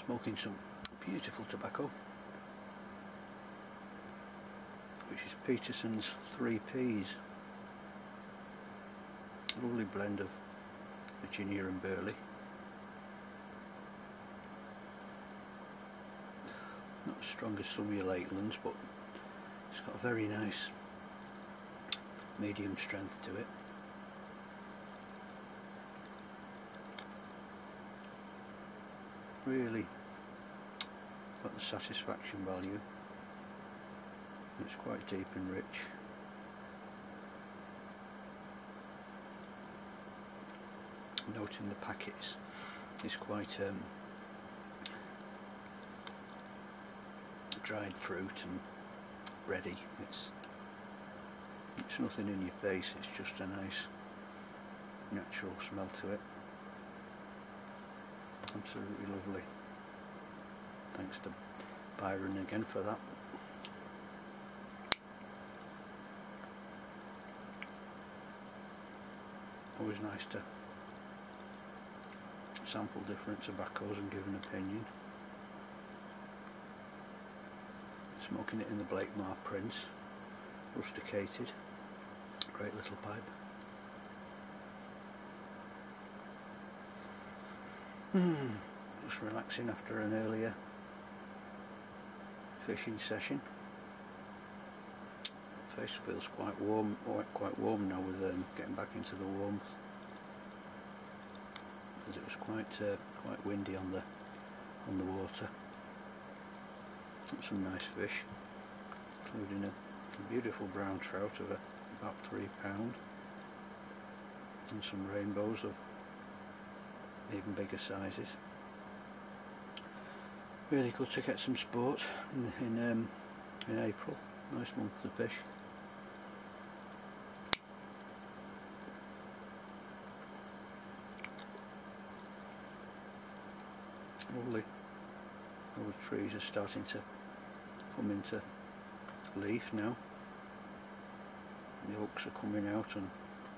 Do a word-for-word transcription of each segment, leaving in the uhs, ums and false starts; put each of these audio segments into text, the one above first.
Smoking some beautiful tobacco, which is Peterson's three Ps. Lovely blend of Virginia and Burley. Not as strong as some of your Lakelands, but it's got a very nice medium strength to it. Really got the satisfaction value. It's quite deep and rich. Noting the packets, it's quite um, dried fruit and bready. It's it's nothing in your face. It's just a nice natural smell to it. Absolutely lovely. Thanks to Byron again for that. Always nice to sample different tobaccos and give an opinion. Smoking it in the Blakemar Prince, rusticated, great little pipe. Hmm, just relaxing after an earlier fishing session. The face feels quite warm, quite warm now with um, getting back into the warmth, because it was quite uh, quite windy on the on the water. Some nice fish, including a, a beautiful brown trout of a, about three pound, and some rainbows of even bigger sizes. Really good to get some sport in in, um, in April. Nice month to fish. Lovely. All the trees are starting to come into leaf now. The oaks are coming out and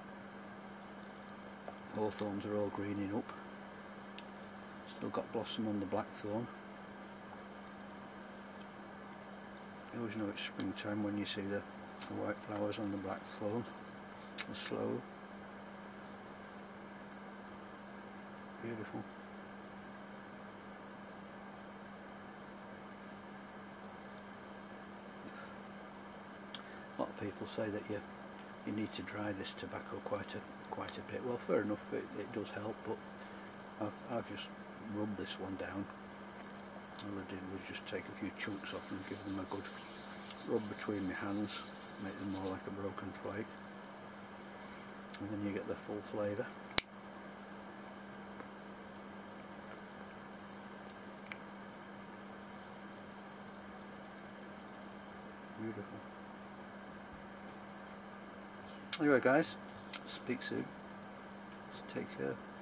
hawthorns are all greening up. Still got blossom on the blackthorn. You always know it's springtime when you see the, the white flowers on the blackthorn. The sloe. Beautiful. A lot of people say that you you need to dry this tobacco quite a quite a bit. Well, fair enough, it, it does help, but I've I've just rubbed this one down. All I did was just take a few chunks off and give them a good rub between my hands, make them more like a broken flake, and then you get the full flavour. Beautiful. Anyway guys, speak soon. Take care.